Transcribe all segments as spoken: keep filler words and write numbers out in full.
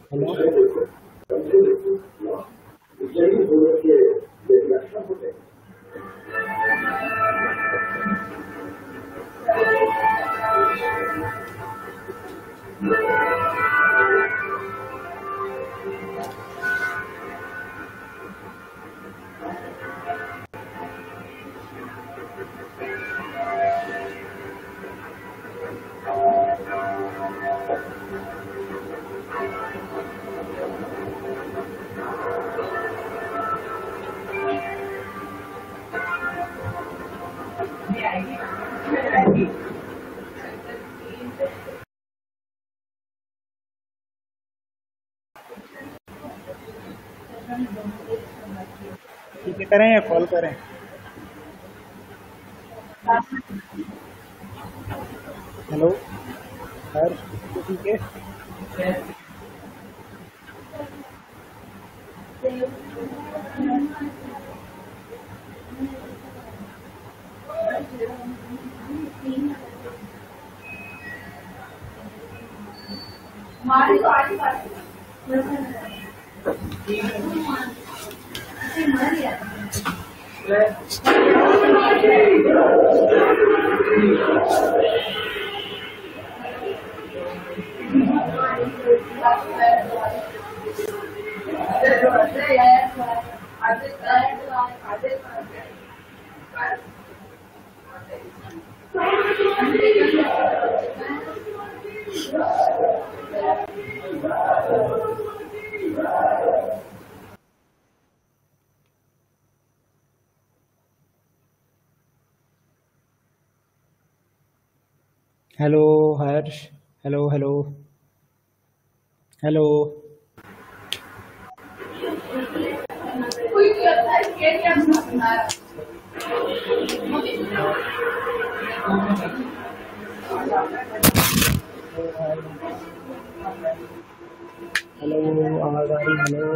Hello. ठीक है, करें या कॉल करें? हेलो सर, ठीक है। Hello Harsh, hello hello hello. Hello, आवाज आ रही? हेलो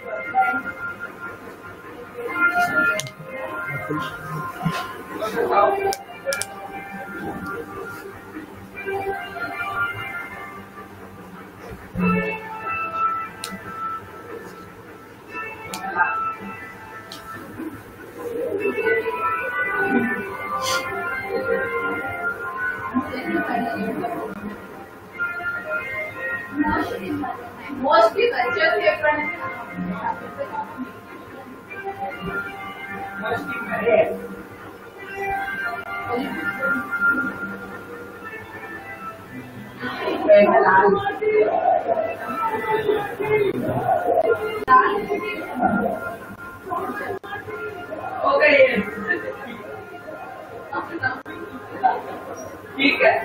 ठीक है,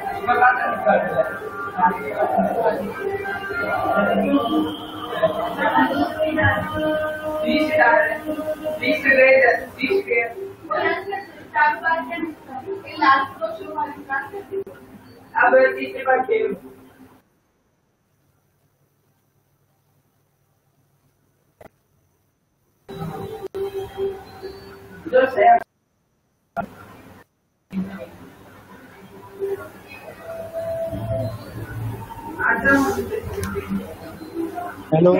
हेलो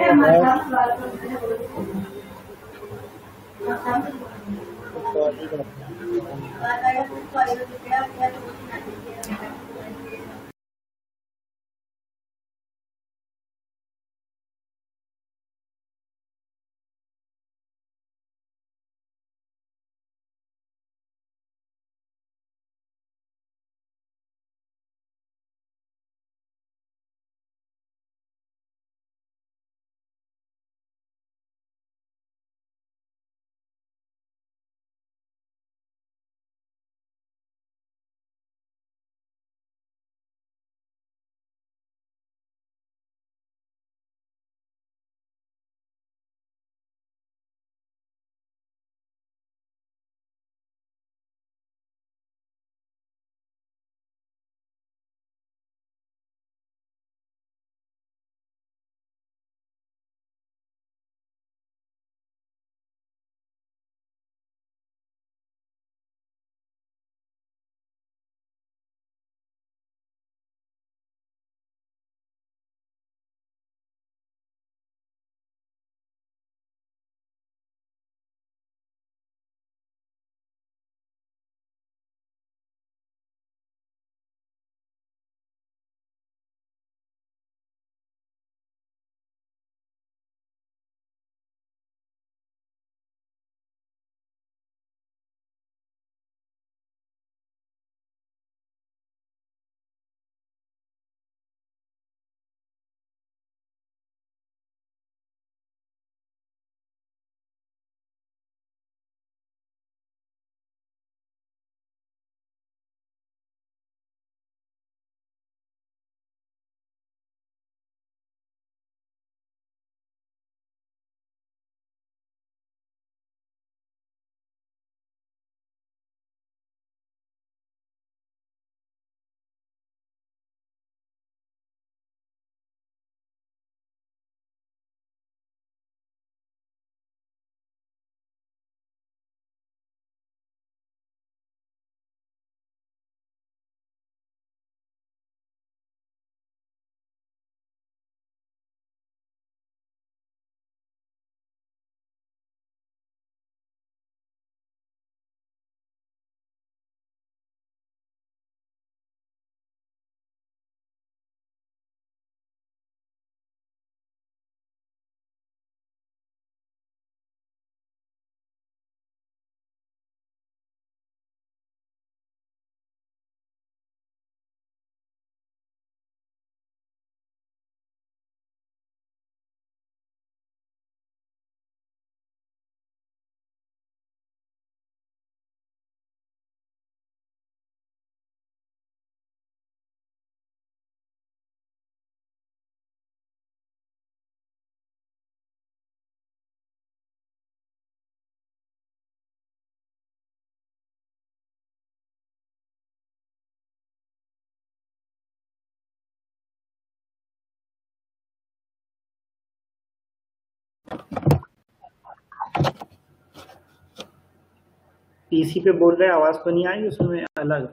पीसी पे बोल रहे आवाज तो नहीं आई उसमें अलग?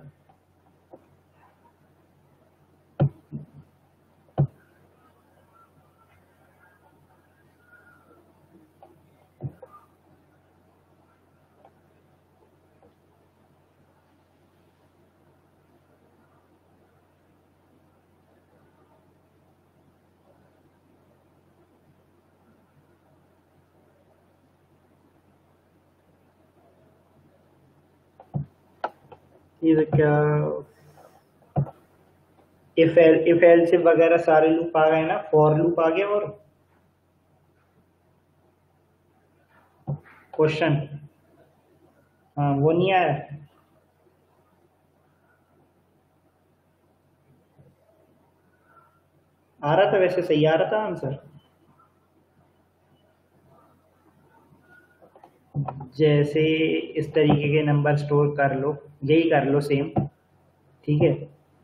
ये तो क्या, इफ एल इफ एल से वगैरह सारे लूप आ गए ना, फॉर लूप आ गया और क्वेश्चन, हाँ वो नहीं आया। आ रहा था, वैसे सही आ रहा था आंसर। जैसे इस तरीके के नंबर स्टोर कर लो, यही कर लो सेम, ठीक है।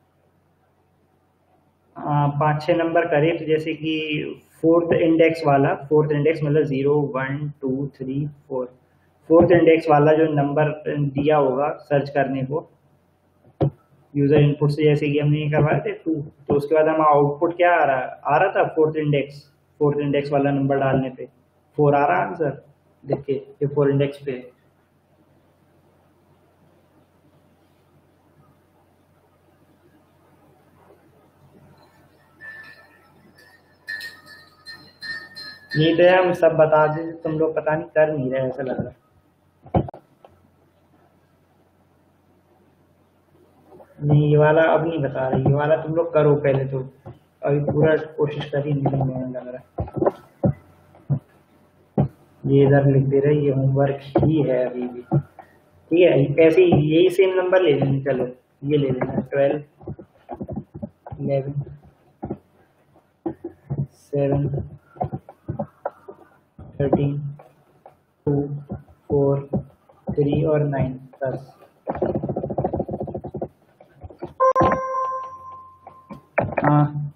आ, पाँच छः नंबर करे तो जैसे कि फोर्थ इंडेक्स वाला, फोर्थ इंडेक्स मतलब zero one two three four, fourth index वाला जो नंबर दिया होगा सर्च करने को यूजर इनपुट से, जैसे कि हमने ये करवाए थे टू, तो उसके बाद हमारा आउटपुट क्या आ रहा है, आ रहा था फोर्थ इंडेक्स, फोर्थ इंडेक्स वाला नंबर डालने पे फोर आ रहा आंसर। देखिए ये फोर इंडेक्स पे है। नहीं तो हम सब बता दें, तुम लोग पता नहीं कर नहीं रहे, ऐसा लग रहा है। नहीं ये वाला अब नहीं बता रही, ये वाला तुम लोग करो पहले तो, अभी पूरा कोशिश कर ही नहीं मैंने लग रहा है। ये इधर लिख दे रहे, ये होमवर्क ही है अभी भी, ठीक है। ऐसे ही यही सेम नंबर ले लेंगे, चलो ये ले लेना, twelve eleven seven thirteen two four three और नाइन दस। हाँ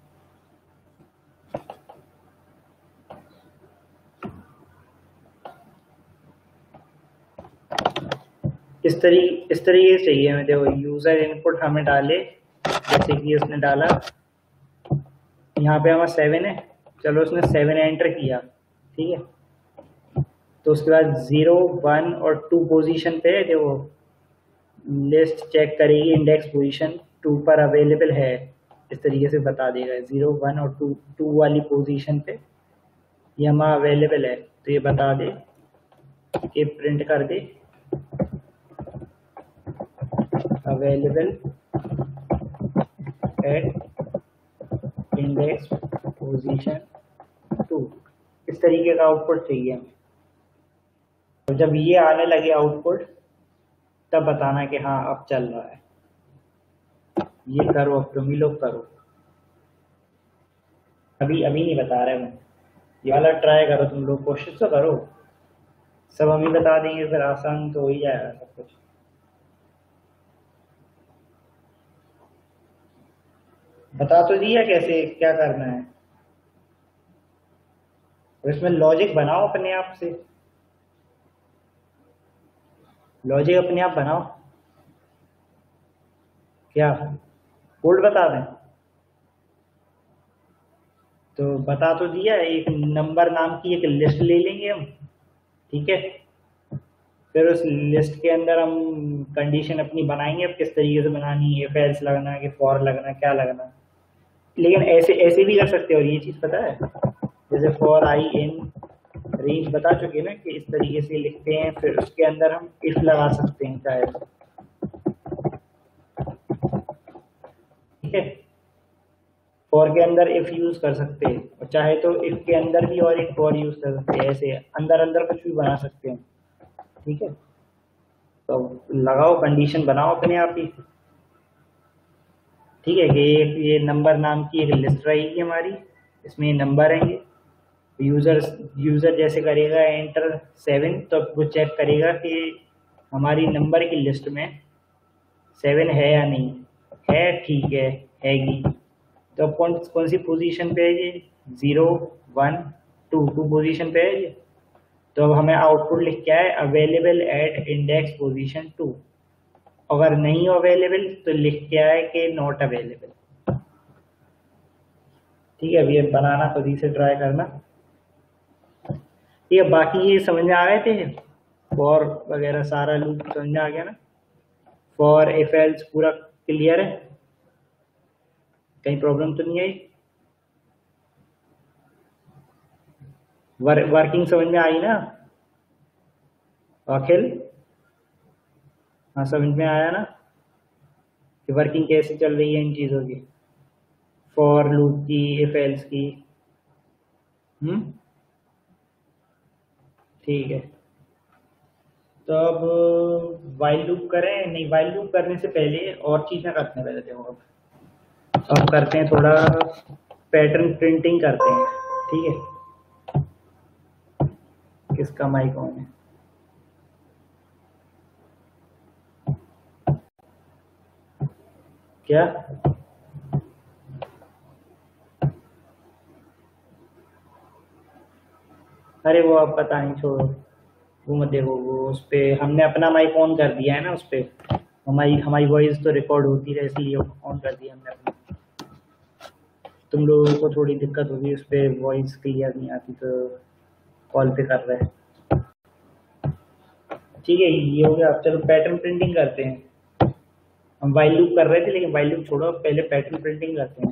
इस तरी इस तरीके से चाहिए हमें। देखो यूजर इनपुट हमें डाले, जैसे कि उसने डाला यहाँ पे हमारा सेवन है, चलो उसने सेवन एंटर किया, ठीक है। तो उसके बाद जीरो वन और टू पोजीशन पे देखो लिस्ट चेक करेगी, इंडेक्स पोजीशन टू पर अवेलेबल है, इस तरीके से बता देगा जीरो वन और टू, टू वाली पोजीशन पे ये हमारा अवेलेबल है, तो ये बता दे कि प्रिंट कर दे available at index position two, इस तरीके का आउटपुट चाहिए हमें। तो जब ये आने लगे आउटपुट तब बताना कि हाँ अब चल रहा है। ये करो, अब तुम ही लोग करो, अभी अभी नहीं बता रहे मैं, ये वाला ट्राई करो, तुम लोग कोशिश तो करो, सब हम ही बता देंगे फिर आसान तो हो ही जाएगा सब कुछ। बता तो दिया कैसे क्या करना है, तो इसमें लॉजिक बनाओ अपने आप से, लॉजिक अपने आप बनाओ। क्या कोड बता दें? तो बता तो दिया, एक नंबर नाम की एक लिस्ट ले लेंगे हम, ठीक है। फिर उस लिस्ट के अंदर हम कंडीशन अपनी बनाएंगे, अब किस तरीके से बनानी है, इफ एल्स लगना है कि फॉर लगना है, क्या लगना है। लेकिन ऐसे ऐसे भी कर सकते हो, और ये चीज पता है, जैसे फॉर आई इन रेंज बता चुके ना कि इस तरीके से लिखते हैं, फिर उसके अंदर हम इफ लगा सकते हैं चाहे तो, ठीक है। फॉर के अंदर इफ यूज कर सकते हैं, और चाहे तो इफ के अंदर भी और एक फॉर यूज कर सकते हैं, ऐसे अंदर अंदर कुछ भी बना सकते हैं, ठीक है। तो लगाओ कंडीशन बनाओ अपने आप ही, ठीक है। कि एक ये नंबर नाम की एक लिस्ट रहेगी हमारी, इसमें नंबर रहेंगे, यूजर यूजर जैसे करेगा एंटर सेवन, तो वो चेक करेगा कि हमारी नंबर की लिस्ट में सेवन है या नहीं है, ठीक है हैगी, तो अब कौन कौन सी पोजीशन पे है ये, zero one two two position पे है ये। तो अब हमें आउटपुट लिख क्या है, available at index position two. अगर नहीं अवेलेबल तो लिख क्या है कि नॉट अवेलेबल। ठीक है, अभी ये बनाना खुद ही से ट्राई करना। ठीक है, बाकी ये समझ में आ गए थे, फॉर वगैरह सारा लूप समझ में आ गया ना। फॉर इफ एल्स पूरा क्लियर है, कहीं प्रॉब्लम तो नहीं आई। वर, वर्किंग समझ में आई ना अखिल? हाँ समझ में आया ना कि वर्किंग कैसे चल रही है इन चीज़ों की, फॉर लूप की, इफ एल्स की। हम्म ठीक है, तो अब वाइल लूप करें? नहीं, वाइल लूप करने से पहले और चीज़ें करते हैं। पहले देखो, अब अब करते हैं थोड़ा पैटर्न प्रिंटिंग करते हैं। ठीक है, किसका माइक ऑन है? क्या अरे वो अब पता नहीं, छोड़ो, वो मत देखो। वो उस पर हमने अपना माइक ऑन कर दिया है ना, उस पर हमारी हमारी वॉइस तो रिकॉर्ड होती रहे, इसलिए ऑन कर दिया हमने अपना। तुम लोगों को थोड़ी दिक्कत होगी, उस पर वॉइस क्लियर नहीं आती तो कॉल पे कर रहे हैं। ठीक है, ये हो गया। अब चलो पैटर्न प्रिंटिंग करते हैं। हम वाइल लूप कर रहे थे, लेकिन वाइल लूप छोड़ो, पहले पैटर्न प्रिंटिंग करते हैं।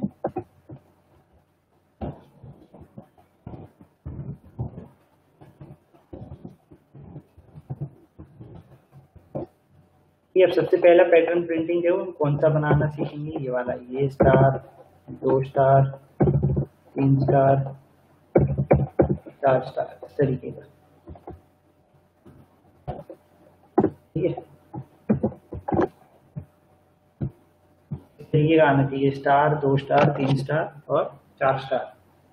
ये अब सबसे पहला पैटर्न प्रिंटिंग जो कौन सा बनाना सीखेंगे, ये वाला, ये स्टार, दो स्टार, तीन स्टार, चार स्टार, इस तरीके का। ठीक है, इस तरीके का आना चाहिए, स्टार, दो स्टार, तीन स्टार और चार स्टार।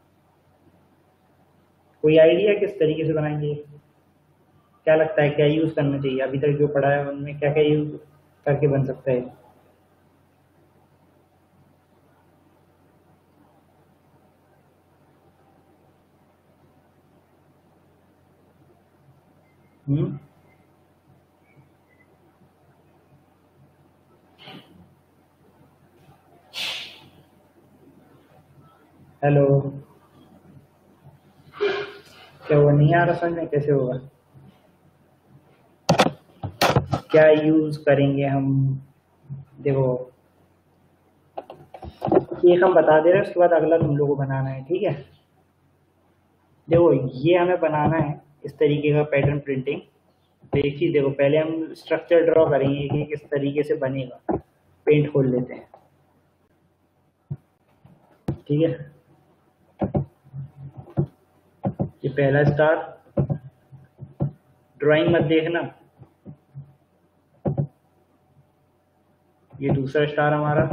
कोई आइडिया किस तरीके से बनाएंगे? क्या लगता है क्या यूज करना चाहिए? अभी तक जो पढ़ा है उनमें क्या क्या यूज करके बन सकता है? हम्म हेलो, क्या वो नहीं आ रहा समझ में? कैसे होगा? क्या यूज करेंगे हम? देखो, एक हम बता दे रहे हैं, उसके बाद अगला तुम लोगों को बनाना है। ठीक है, देखो ये हमें बनाना है इस तरीके का पैटर्न प्रिंटिंग। तो एक चीज देखो, पहले हम स्ट्रक्चर ड्रॉ करेंगे कि किस तरीके से बनेगा। पेंट खोल लेते हैं। ठीक है, ये पहला स्टार, ड्राइंग मत देखना। ये दूसरा स्टार हमारा,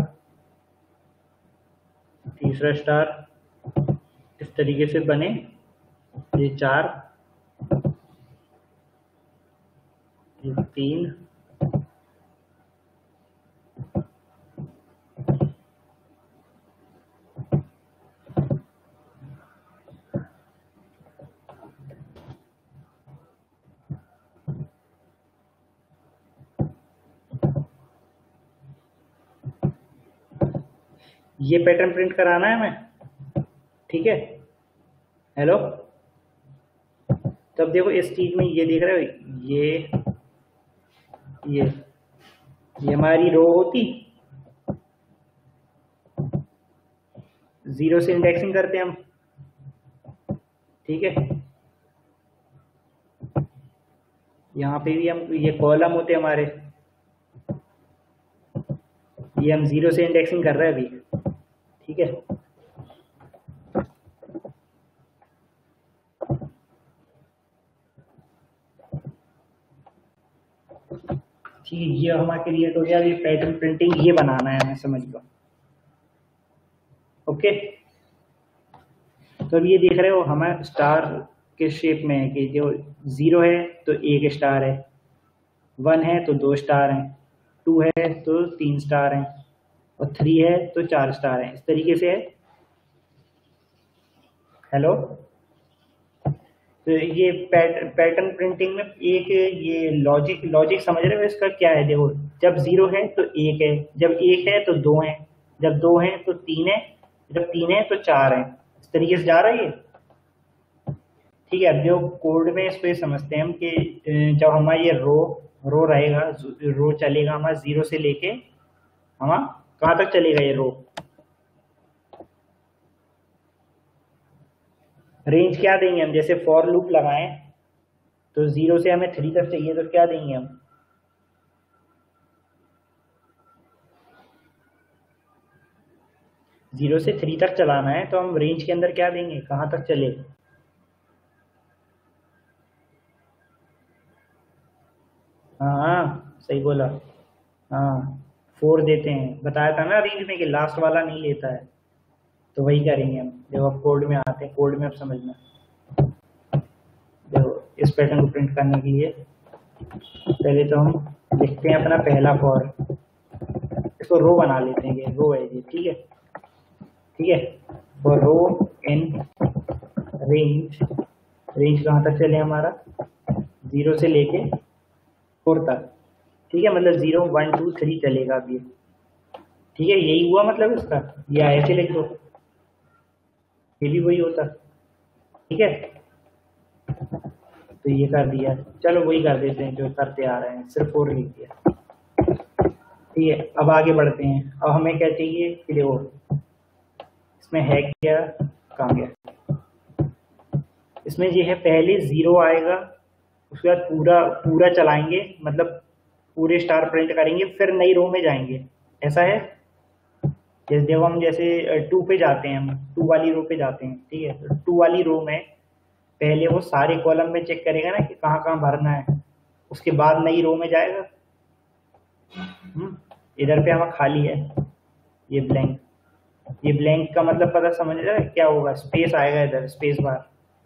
तीसरा स्टार, इस तरीके से बने। ये चार, ये तीन, ये पैटर्न प्रिंट कराना है हमें। ठीक है, हेलो, तब देखो इस चीज में ये देख रहे हो, ये ये ये हमारी रो होती, जीरो से इंडेक्सिंग करते हैं हम। ठीक है, यहाँ पे भी हम, ये कॉलम होते हमारे, ये हम जीरो से इंडेक्सिंग कर रहे हैं अभी। ठीक है, ठीक है, ये हमारा क्रिएट हो गया। ये पैटर्न प्रिंटिंग ये बनाना है हमें, समझ लो। ओके, तो अब ये देख रहे हो हमें स्टार के शेप में है कि जो जीरो है तो एक स्टार है, वन है तो दो स्टार हैं, टू है तो तीन स्टार हैं, और थ्री है तो चार स्टार हैं। इस तरीके से है। हेलो, तो ये पैट, पैटर्न प्रिंटिंग में एक ये लॉजिक लॉजिक समझ रहे हो इसका क्या है? देखो, जब जीरो है तो एक है, जब एक है तो दो है, जब दो है तो तीन है, जब तीन है तो चार है। इस तरीके से जा रहा है ये। ठीक है, अब जो कोड में इसको ये समझते हैं हम कि जब हमारा ये रो रो रहेगा, रो चलेगा हमारा जीरो से लेके हमारा कहाँ तक चलेगा ये रो। रेंज क्या देंगे हम? जैसे फॉर लूप लगाएं तो जीरो से हमें थ्री तक चाहिए, तो क्या देंगे हम? जीरो से थ्री तक चलाना है तो हम रेंज के अंदर क्या देंगे, कहाँ तक चले? हाँ सही बोला। हाँ, फोर देते हैं, बताया था ना रेंज में कि लास्ट वाला नहीं लेता है। तो वही करेंगे हम। जब अब कोड में आते हैं, कोड में अब समझना। देखो, इस पैटर्न को प्रिंट करने के लिए पहले तो हम लिखते हैं अपना पहला फॉर। इसको रो बना लेते हैं, कि रो है ये। ठीक है, ठीक है। For row in range, range कहाँ तक चले हमारा? जीरो से लेके फोर तक। ठीक है, मतलब जीरो वन टू थ्री चलेगा अब ये। ठीक है, यही हुआ मतलब इसका, या ऐसे लिख दो, ये भी वही होता। ठीक है, तो ये कर दिया। चलो वही कर देते हैं जो करते आ रहे हैं, सिर्फ फोर लिख दिया। ठीक है, अब आगे बढ़ते हैं। अब हमें क्या चाहिए कि देखो इसमें है क्या, कहाँ गया? इसमें ये है, पहले जीरो आएगा, उसके बाद पूरा पूरा चलाएंगे, मतलब पूरे स्टार प्रिंट करेंगे, फिर नई रो में जाएंगे। ऐसा है, जैसे जब हम जैसे टू पे जाते हैं, हम टू वाली रो पे जाते हैं। ठीक है, तो टू वाली रो में पहले वो सारे कॉलम में चेक करेगा ना कि कहाँ कहाँ भरना है, उसके बाद नई रो में जाएगा। हम्म, इधर पे हमारा खाली है, ये ब्लैंक। ये ब्लैंक का मतलब पता समझ रहा है क्या होगा? स्पेस आएगा इधर, स्पेस बार।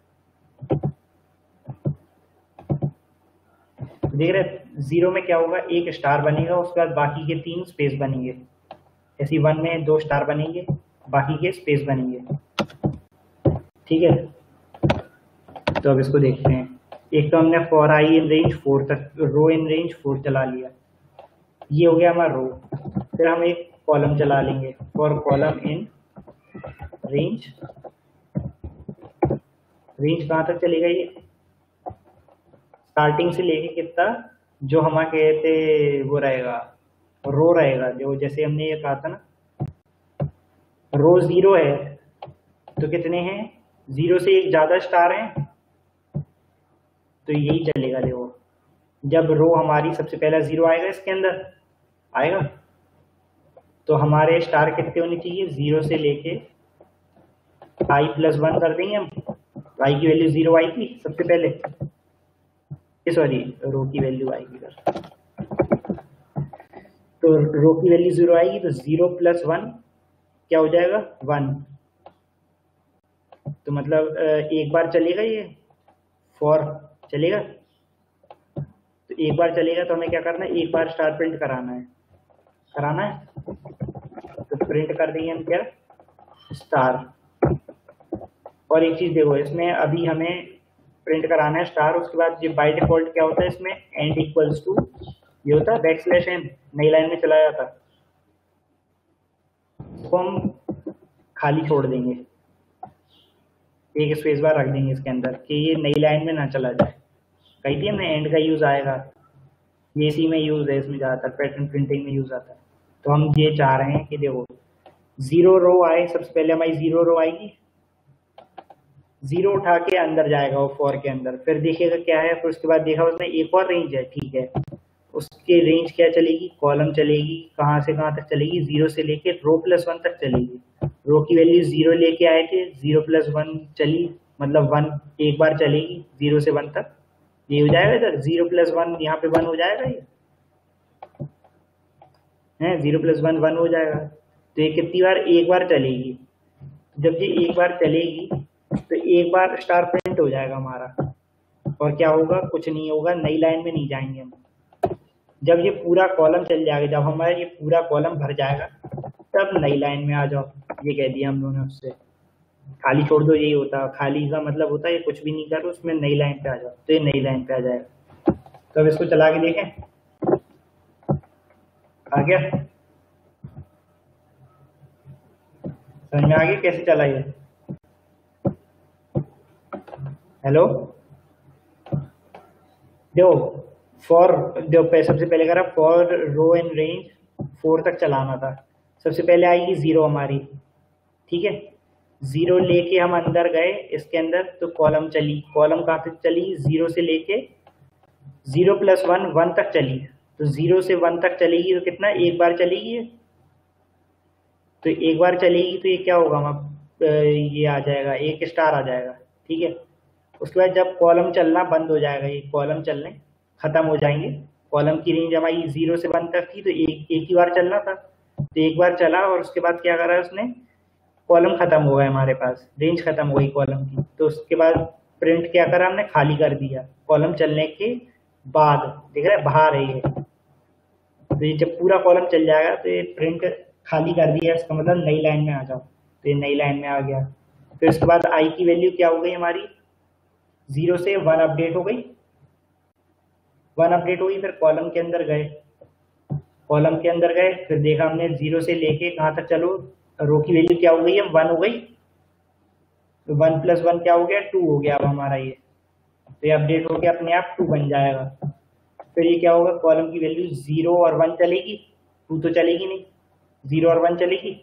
देख रहे, जीरो में क्या होगा, एक स्टार बनेगा, उसके बाद बाकी के तीन स्पेस बनेंगे। ऐसी वन में दो स्टार बनेंगे, बाकी के स्पेस बनेंगे। ठीक है, तो अब इसको देखते हैं। एक तो हमने for I in range four तक, रो इन रेंज फोर चला लिया, ये हो गया हमारा रो। फिर हम एक कॉलम चला लेंगे, for column in range. Range कहाँ तक चलेगा ये? स्टार्टिंग से लेके कितना, जो हमारा कहते वो रहेगा, रो रहेगा, जो जैसे हमने ये कहा था ना, रो जीरो है तो कितने हैं? जीरो से एक ज्यादा स्टार हैं, तो यही चलेगा। देखो, जब रो हमारी सबसे पहला जीरो आएगा, इसके अंदर आएगा, तो हमारे स्टार कितने होने चाहिए? जीरो से लेके आई प्लस वन कर देंगे हम। आई की वैल्यू जीरो आई थी सबसे पहले, सॉरी रो की वैल्यू आएगी इधर, तो रो की वैल्यू जीरो आएगी, तो जीरो प्लस वन क्या हो जाएगा? वन। तो मतलब एक बार चलेगा ये फॉर, चलेगा। तो एक बार चलेगा तो हमें क्या करना है? एक बार स्टार प्रिंट कराना है, कराना है तो प्रिंट कर देंगे हम क्या? स्टार। और एक चीज देखो, इसमें अभी हमें प्रिंट कराना है स्टार, उसके बाद ये बाय डिफॉल्ट क्या होता है इसमें? एंड इक्वल्स टू, ये होता है बैक स्लैश एन, नई लाइन में चला जाता। इसको हम खाली छोड़ देंगे, एक स्पेस बार रख देंगे इसके अंदर कि ये नई लाइन में ना चला जाए। कही थी हमने एंड का यूज आएगा, ये इसी में यूज है, इसमें ज्यादातर पैटर्न प्रिंटिंग में यूज आता है। तो हम ये चाह रहे हैं कि देखो जीरो रो आए, सबसे पहले हमारी जीरो रो आएगी, जीरो उठा के अंदर जाएगा वो फॉर के अंदर, फिर देखेगा क्या है, फिर उसके बाद देखा उसमें एक और रेंज है। ठीक है, उसके रेंज क्या चलेगी? कॉलम चलेगी, कहाँ से कहाँ तक चलेगी? जीरो से लेके रो प्लस वन तक चलेगी। रो की वैल्यू जीरो लेके आए थे, जीरो प्लस वन चली, मतलब वन एक बार चलेगी जीरो से वन तक। ये हो जाएगा इधर जीरो प्लस वन, यहाँ पे वन हो जाएगा, ये है जीरो प्लस वन वन हो जाएगा। तो ये कितनी बार? एक बार चलेगी। जब ये एक बार चलेगी तो एक बार स्टार प्रिंट हो जाएगा हमारा, और क्या होगा? कुछ नहीं होगा, नई लाइन में नहीं जाएंगे हम। जब ये पूरा कॉलम चल जाएगा, जब हमारा ये पूरा कॉलम भर जाएगा, तब नई लाइन में आ जाओ, ये कह दिया हम लोगों ने उससे। खाली छोड़ दो, यही होता है। खाली का मतलब होता है ये कुछ भी नहीं करो, उसमें नई लाइन पे आ जाओ, तो ये नई लाइन पे आ जाएगा। तो अब इसको चला के देखें, आ गया? समझ में आ गया कैसे चला ये? हेलो, देखो फॉर, देखो सबसे पहले करा for row and range four तक चलाना था। सबसे पहले आएगी जीरो हमारी, ठीक है। जीरो लेके हम अंदर गए इसके अंदर, तो कॉलम चली। कॉलम कहाँ तक चली? जीरो से लेके जीरो प्लस वन, वन तक चली। तो जीरो से वन तक चलेगी तो कितना, एक बार चलेगी ये। तो एक बार चलेगी तो ये क्या होगा, हम ये आ जाएगा, एक स्टार आ जाएगा, ठीक है। उसके बाद जब कॉलम चलना बंद हो जाएगा, ये कॉलम चलने खत्म हो जाएंगे। कॉलम की रेंज हमारी जीरो से वन तक थी, तो एक एक ही बार चलना था। तो एक बार चला और उसके बाद क्या करा उसने, कॉलम खत्म हो गया हमारे पास, रेंज खत्म हो गई कॉलम की। तो उसके बाद प्रिंट क्या करा हमने, खाली कर दिया कॉलम चलने के बाद। देख रहे हैं बाहर है ये, तो ये जब पूरा कॉलम चल जाएगा तो ये प्रिंट खाली कर दिया, इसका मतलब नई लाइन में आ जाओ। तो ये नई लाइन में आ गया। फिर उसके बाद आई की वैल्यू क्या हो गई हमारी, जीरो से वन अपडेट हो गई। वन अपडेट हुई, फिर कॉलम के अंदर गए, कॉलम के अंदर गए, फिर देखा हमने जीरो से लेके कहाँ तक चलो, रो की वैल्यू क्या हो गई है, वन हो गई। तो वन प्लस वन क्या हो गया, टू हो गया अब हमारा ये। तो ये अपडेट हो गया अपने आप, टू बन जाएगा। फिर ये क्या होगा, कॉलम की वैल्यू जीरो और वन चलेगी, टू तो चलेगी नहीं। जीरो और वन चलेगी,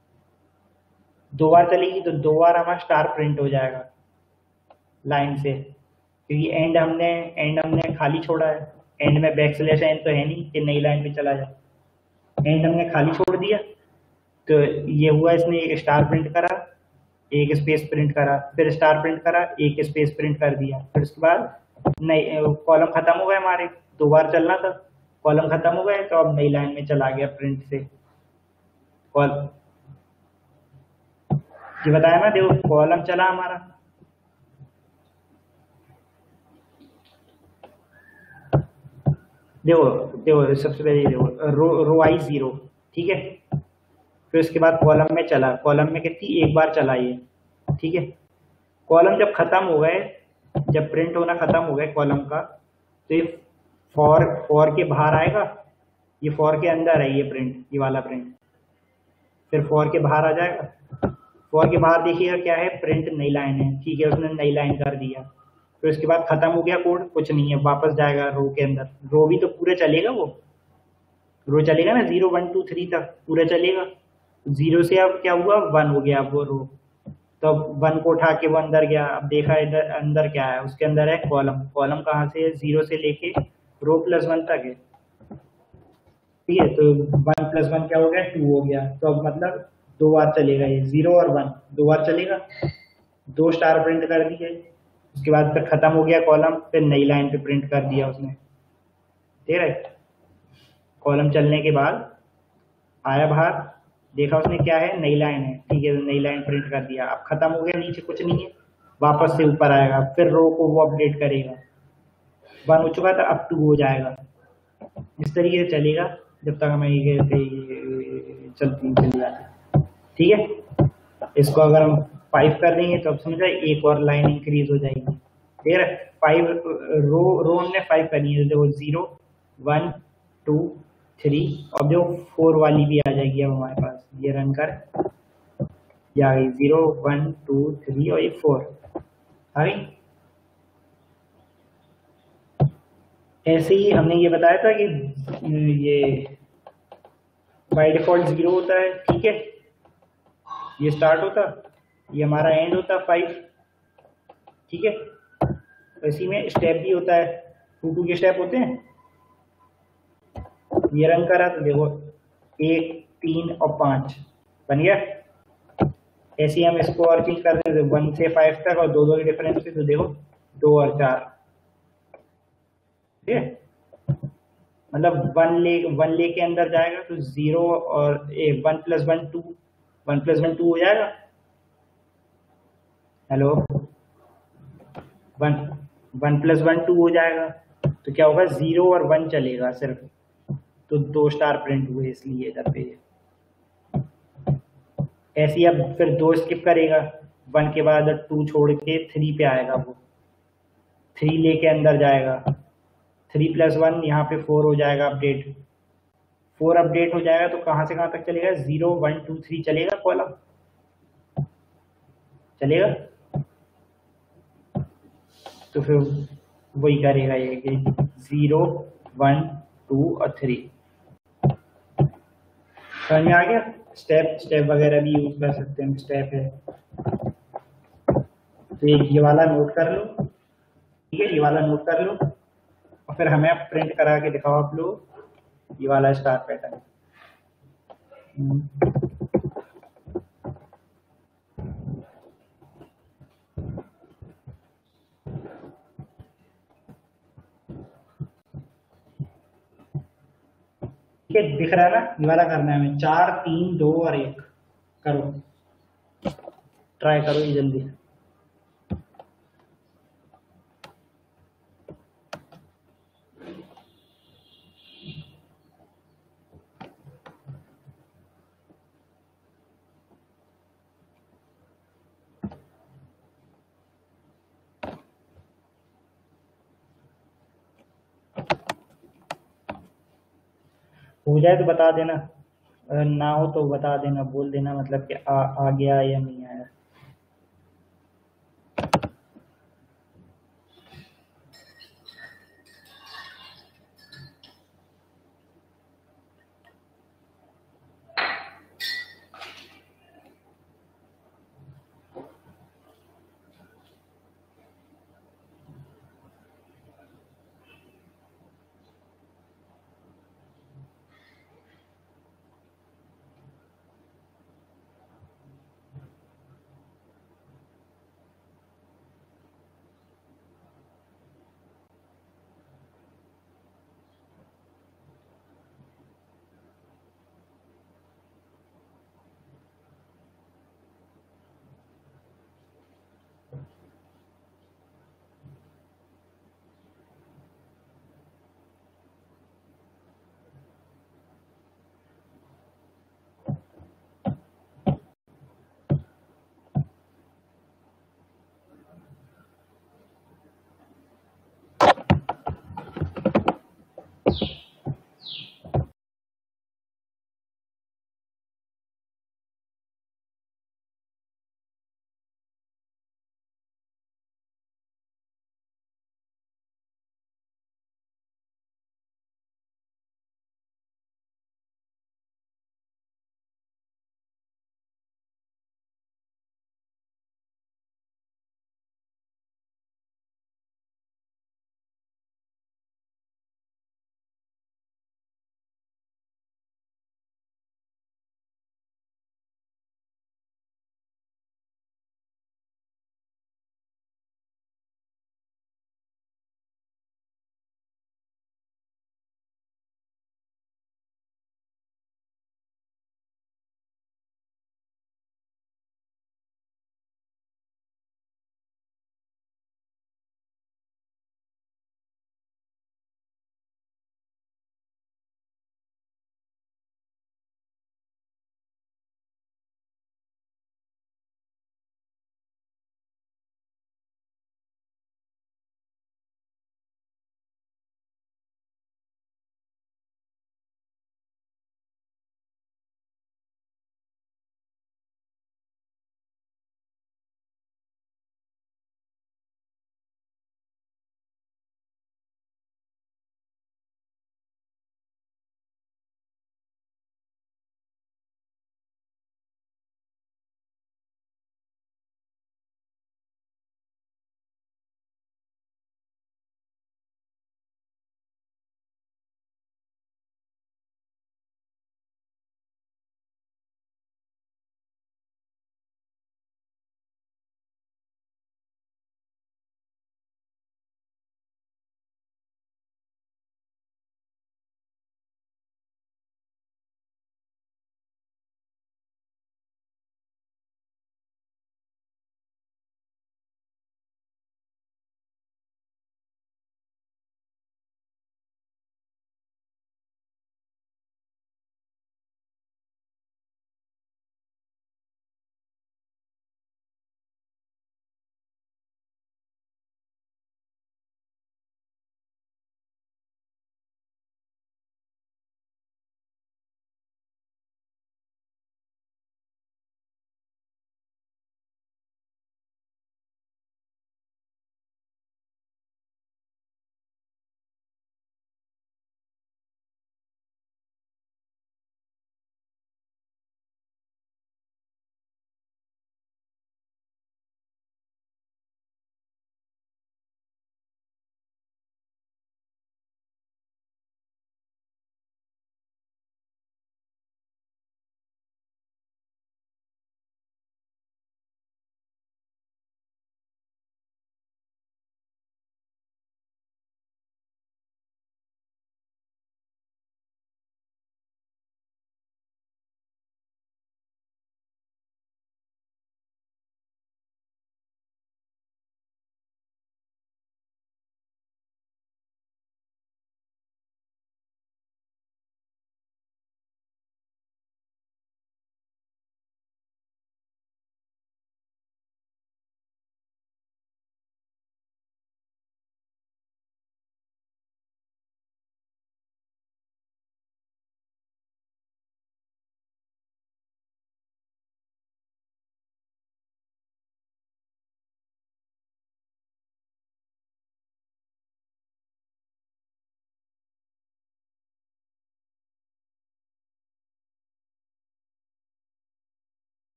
दो बार चलेगी, तो दो बार हमारा स्टार प्रिंट हो जाएगा लाइन से, क्योंकि एंड हमने एंड हमने खाली छोड़ा है। एंड में बैक स्लैश एन तो है नहीं कि नई लाइन पे चला जाए, एंड हमने खाली छोड़ दिया। तो ये हुआ, इसने एक स्टार प्रिंट करा, एक स्पेस प्रिंट करा, फिर स्टार प्रिंट करा, एक स्पेस प्रिंट कर दिया। फिर उसके बाद नई कॉलम खत्म हो गए हमारे, दो बार चलना था, कॉलम खत्म हो गए, तो अब नई लाइन में चला गया प्रिंट से कॉल। ये बताया ना, देखो कॉलम चला हमारा, देखो देखो सबसे पहले देखो रो रो आई जीरो, ठीक है। फिर उसके बाद कॉलम में चला, कॉलम में कितनी, एक बार चला ये, ठीक है। कॉलम जब खत्म हो गए, जब प्रिंट होना खत्म हो गए कॉलम का, तो ये फॉर फॉर के बाहर आएगा, ये फॉर के अंदर है ये प्रिंट, ये वाला प्रिंट। फिर फॉर के बाहर आ जाएगा, फॉर के बाहर देखिएगा क्या है, प्रिंट नई लाइन है, ठीक है, उसने नई लाइन कर दिया। फिर उसके बाद खत्म हो गया कोड, कुछ नहीं है, वापस जाएगा रो के अंदर। रो भी तो पूरे चलेगा, वो रो चलेगा ना, जीरो वन टू थ्री तक पूरा चलेगा। जीरो से अब क्या हुआ, वन हो गया अब वो रो। तो अब वन को उठा के वो अंदर गया, अब देखा इधर अंदर क्या है, उसके अंदर है कॉलम। कॉलम कहाँ से है, जीरो से लेके रो प्लस वन तक है, ठीक है। तो वन प्लस वन क्या हो गया, टू हो गया। तो अब मतलब दो बार चलेगा ये, जीरो और वन दो बार चलेगा, दो स्टार प्रिंट कर दिए। उसके बाद फिर खत्म हो गया कॉलम, फिर नई लाइन पे प्रिंट कर दिया उसने, ठीक है। कॉलम चलने के बाद आया बाहर, देखा उसने क्या है, नई लाइन है, ठीक है, नई लाइन प्रिंट कर दिया। अब खत्म हो गया, नीचे कुछ नहीं है, वापस से ऊपर आएगा, फिर रो को वो अपडेट करेगा। वन हो चुका था, अब टू हो जाएगा। इस तरीके से चलेगा जब तक हमें ये चलती चली जाती, ठीक है। इसको अगर हम फाइव कर देंगे तो अब समझ रहे, एक और लाइन इंक्रीज हो जाएगी। ठीक है, फाइव रो रो हमने फाइव करनी है, देखो जीरो वन टू थ्री, और देखो फोर वाली भी आ जाएगी अब हमारे पास। ये रन कर, ये आ गई जीरो वन टू थ्री और ये फोर आ गई। ऐसे ही हमने ये बताया था कि ये बाय डिफॉल्ट जीरो होता है, ठीक है, ये स्टार्ट होता, ये हमारा एंड होता फाइव, ठीक है। तो इसी में स्टेप भी होता है, टू टू के स्टेप होते हैं। ये रन करा तो देखो एक तीन और पाँच बन गया। ऐसे ही हम इसको और चीज कर रहे थे वन से फाइव तक, और दो दो के डिफरेंस से, तो देखो दो और चार, ठीक है। मतलब वन ले वन ले के अंदर जाएगा तो जीरो और a one plus one two, one plus one two हो जाएगा। Hello, one one plus one two हो जाएगा, तो क्या होगा, जीरो और वन चलेगा सिर्फ, तो दो स्टार प्रिंट हुए इसलिए इधर पे। ऐसे ही अब फिर दो स्किप करेगा, वन के बाद टू छोड़ के थ्री पे आएगा, वो थ्री लेके अंदर जाएगा, थ्री प्लस वन यहाँ पे फोर हो जाएगा अपडेट, फोर अपडेट हो जाएगा तो कहाँ से कहाँ तक चलेगा, जीरो वन टू थ्री चलेगा, कॉलम चलेगा। तो फिर वही करेगा ये कि जीरो वन टू और थ्री। समझ में आ गया? स्टेप स्टेप वगैरह भी यूज कर सकते हैं, स्टेप है। तो एक ये वाला नोट कर लो, ठीक है, ये वाला नोट कर लो और फिर हमें प्रिंट करा के दिखाओ आप लोग, ये वाला स्टार पैटर्न। ठीक है, दिख रहा है ना? ये वाला करना है हमें, चार तीन दो और एक। करो, ट्राई करो ये जल्दी। हो जाए तो बता देना, अगर ना हो तो बता देना, बोल देना मतलब कि आ, आ गया या नहीं